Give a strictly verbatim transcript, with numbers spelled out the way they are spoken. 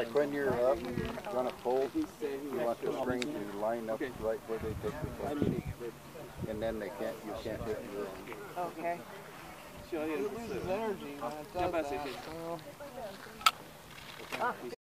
like when you're up, gonna pull, you want the string to line up right where they take the flexion. And then they can't, you can't hit your own. Okay. It loses energy when it does that.